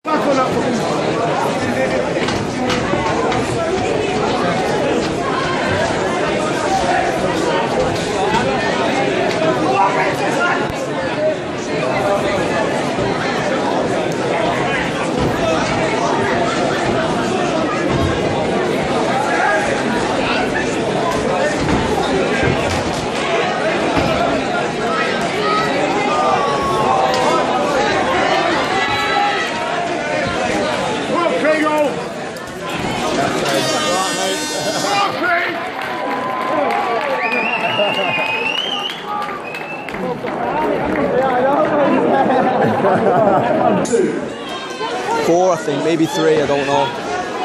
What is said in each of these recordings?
Four, I think, maybe three, I don't know. No,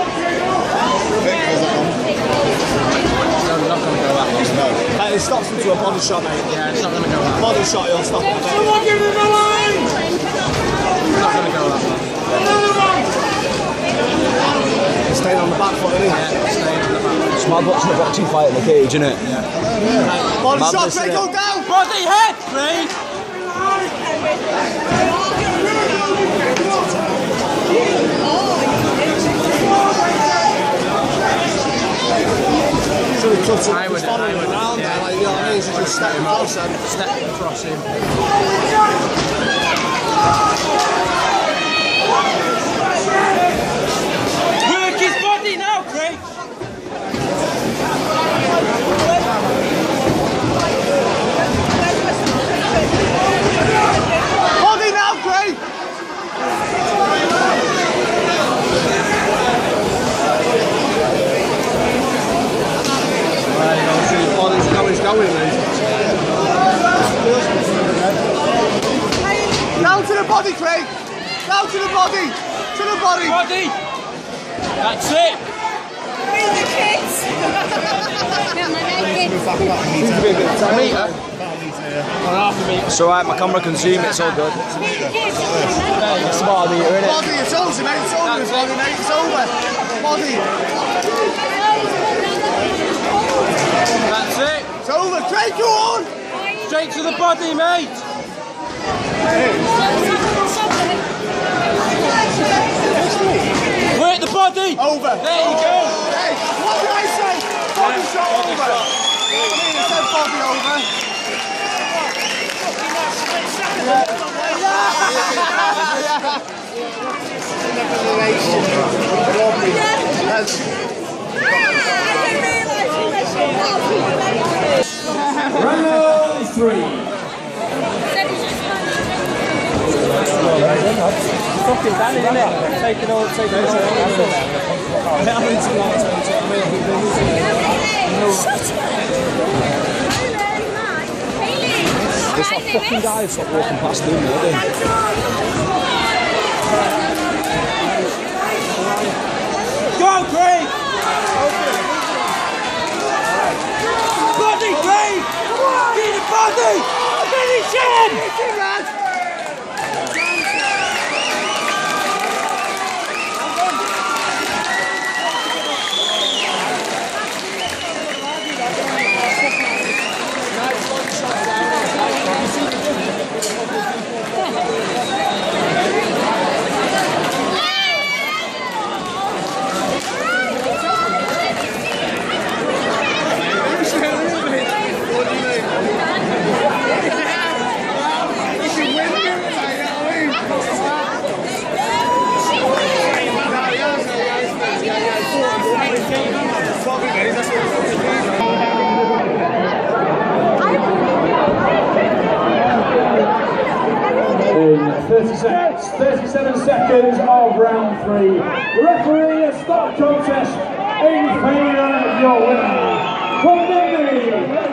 not going to go that long. It stops into a body shot, mate. Yeah, it's not going to go that long. Body shot, he'll stop it. Someone give him a line! It's not going to go that long. He's staying on the back foot, isn't he? Yeah, staying on the back. It's mad watching a boxing fight in the cage, isn't it? Yeah. Body shot, Craig, go down! Body head, Craig! Should have cut him. I would down there, like, you know what I mean? So just step across him. Step across him. Work his body now, Craig! Body now, Craig! Going, down to the body, Craig! Down to the body! To the body! Body! That's it! Where's the kids? A metre? Or half a metre. It's alright, my camera can zoom, it's all good. It's about a metre, innit? Body, it's over, mate. It's over, body, mate. It's over. Body. That's it! It's over. Craig, go on. Straight to the body, mate! Work the body! Over. There you go! Hey, what did I say? Body shot Body over. shot. I mean, I said body over. Round three. Fucking Danny, isn't it? Taking all. There's that fucking guy who's like walking past doing it, isn't he? Go, Craig! Body, Craig! Get the body! Finish him! In 37 seconds of round three, the referee has stopped contest in favour of your winner. From Dundee,